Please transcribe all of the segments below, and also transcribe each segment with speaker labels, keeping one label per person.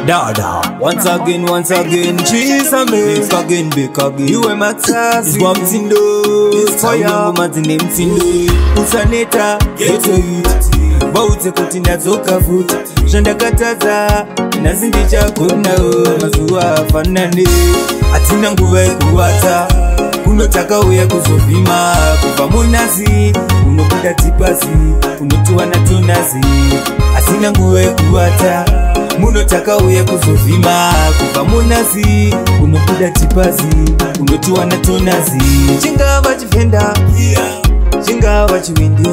Speaker 1: Dada, once again, cheese and me. Big again. You and my class, it's one thing do. It's fire, woman's name Tindo. Usaneta, get to it. Baute kutina zoka foot. Shanda kataza, nazindicha kuna mazuwa fanani. Atina nguve kuwata. Unotaka uya kuzovima. Kufa munazi, unokuda tipasi. Unotua na tunazi. Atina nguve kuwata. Munotaka uye kuzovima. Kufa munazi, unokuda tipazi. Unotua na tunazi. Chingava chifenda, chingava chiwindi,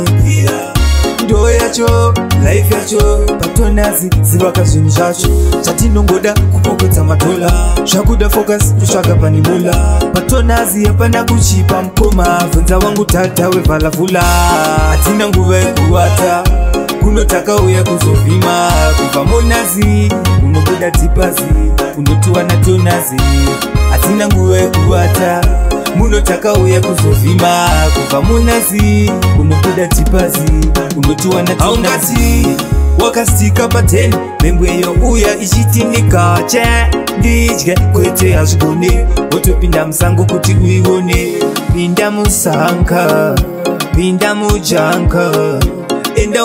Speaker 1: ndo yacho, life yacho. Patonazi, zivaka zvinhu zvacho. Chatinongoda kupokotsa matola. Zvakuda focus, tusvaka panimula. Patonazi hapana kuchipa mkoma. Vunza wangu tata wevalavula. Hatina nguva yekuwata. Unotaka uya kuzovima. Kufa munazi, unokuda tipazi. Unotua na tunazi. Hatina nguva yekuwata. Munotaka uya kuzovima. Kufa munazi, unokuda tipazi. Unotua na tunazi. Wakastika pateni, membweyo uya ichitinika. Che, ndijge, kwete hazvigone. Wotopinda musango kuti uione. Pinda musanka, pinda mujanka. Enda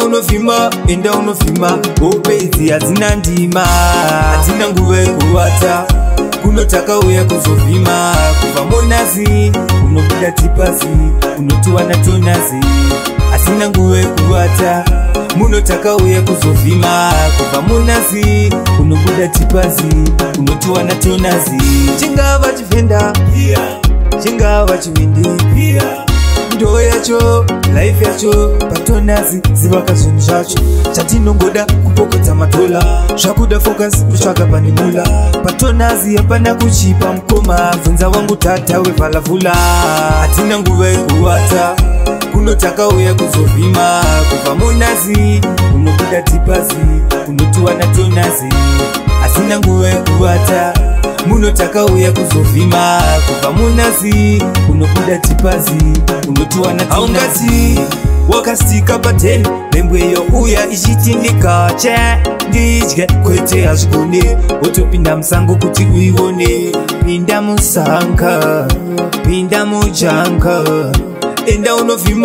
Speaker 1: unofima, opedzi hadzina ndima. Hatina nguva yekuwata. Kunotaka uya kuzovima. Kufa munazi, unokuda tipazi. Unotua na tunazi. Hatina nguva yekuwata. Munotaka uya kuzovima. Kufa munazi, unokuda tipazi. Unotua na tunazi. Chingava chifenda, chingava chiwindi, ndo yacho, life yacho. Patonazi, zivaka zvinhu zvacho. Chatinongoda kupokotsa matola. Zvakuda focus, tusvaka panimula. Patonazi hapana kuchipa mkoma. Vunza wangu tata wevalavula. Hatina nguva yekuwata. Kunotaka uya kuzovima. Kufa munazi, unokuda tipazi. Unotua na tunazi. Hatina nguva yekuwata. Munotaka uya kuzovima. Kufa munazi, unokuda tipazi. Unotua na tunazi. Wakastika pateni, membweyo uya ichitinika. Che, ndijge, kwete hazvigone. Wotopinda musango kuti uione. Pinda musanka, pinda mujanka. Enda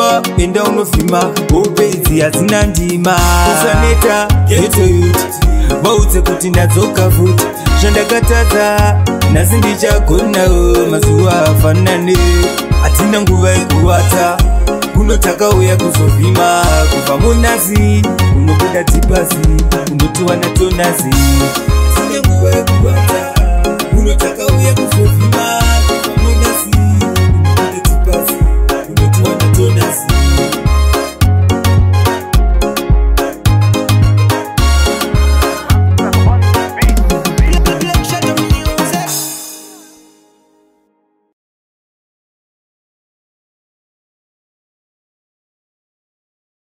Speaker 1: unofima, opedzi hadzina ndima. Usaneta, get to it. Baute kuti ndadzoka futi. Zvandakatadza, nhasi ndichagonawo. Mazuva afanane. Hatina nguva yekuwata. Kunotaka uya kuzovima. Kufa munazi, unokuda tipazi. Unotua na tunazi. Hatina nguva yekuwata. Kunotaka